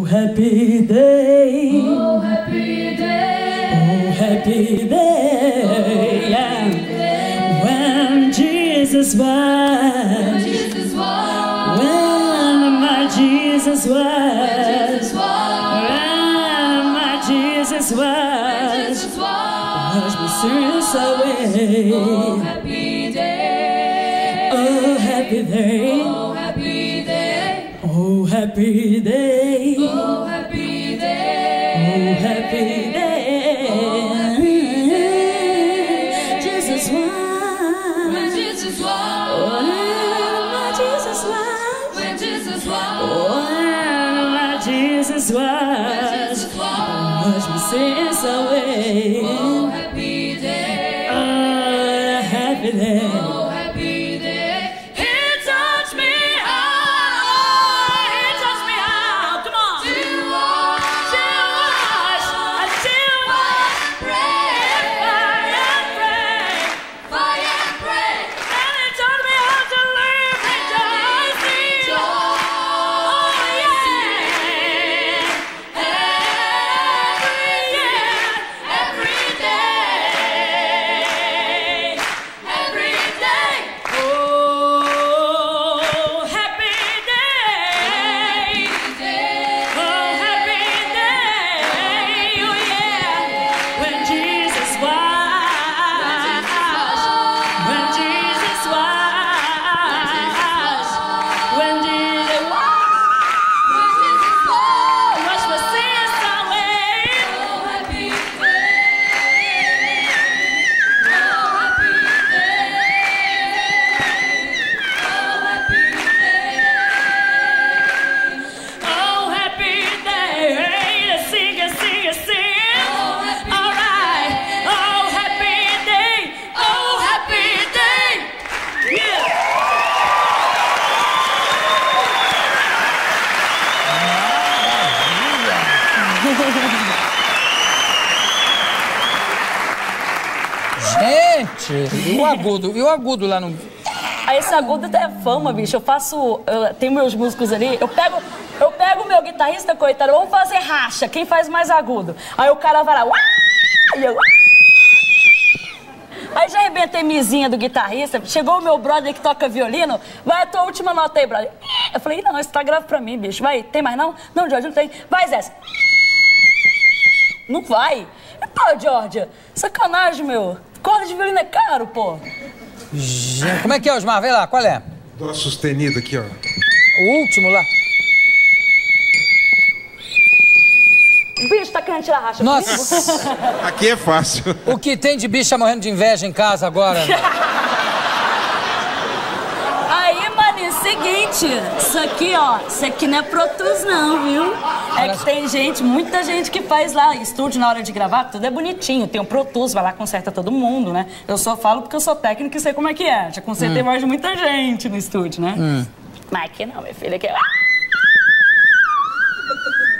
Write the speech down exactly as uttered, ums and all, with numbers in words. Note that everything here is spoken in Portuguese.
happy day. Oh, happy day. Oh, happy day. Yeah. When Jesus was. When Jesus was. When my Jesus was. When Jesus was. When my Jesus was. When Jesus was. Wash my sins away. Oh, happy day. Oh, happy day. Oh, happy day. Oh, happy day. Oh, happy day. Oh, happy day. Oh, happy day. Jesus was. When Jesus was. When my Jesus was. When Jesus was. When my Jesus was. When Jesus was. Wash my sins away. Oh, happy day. Oh, happy day. Oh, happy day. He touched me how. He touched me how. Come on. To wash. To wash. To wash. Pray. Fire and pray. Fire and pray. And he taught me how to live rejoicing. Oh, yeah. Every year. Every day. Every day. Oh, happy day. Oh, happy day. Oh, yeah. When Jesus was. When Jesus was. When Jesus was. Wash my sins away. Oh, happy day. Oh, happy day. Oh, happy day. Oh, happy day. Sing it, sing it, sing it. All right. Oh, happy day. Oh, happy day. Yeah. Gente, e o agudo? E o agudo lá no... Aí esse agudo é fama, bicho. Eu faço. Eu tenho meus músicos ali. Eu pego eu pego o meu guitarrista, coitado, vamos fazer racha. Quem faz mais agudo? Aí o cara vai lá. "Uá!" E eu. "Uá!" Aí já arrebentei mizinha do guitarrista. Chegou o meu brother que toca violino. Vai a tua última nota aí, brother. Eu falei, não, isso tá grave pra mim, bicho. Vai, tem mais não? Não, George, não tem. Vai, Zé. Não vai. Pô, George, sacanagem, meu. Corda de violino é caro, pô. Gente, como é que é, Osmar? Vê lá, qual é? Dó sustenido aqui, ó. O último lá. O bicho tá querendo tirar racha comigo? Nossa, Aqui é fácil. o que tem de bicha morrendo de inveja em casa agora? Aí, maninho, seguinte, isso aqui, ó, isso aqui não é Pro Tools não, viu? É que tem gente, muita gente que faz lá estúdio na hora de gravar, tudo é bonitinho, tem o Pro Tools, vai lá, conserta todo mundo, né? Eu só falo porque eu sou técnico e sei como é que é, já consertei mais de muita gente no estúdio, né? Hum. Mas aqui não, minha filha, aqui...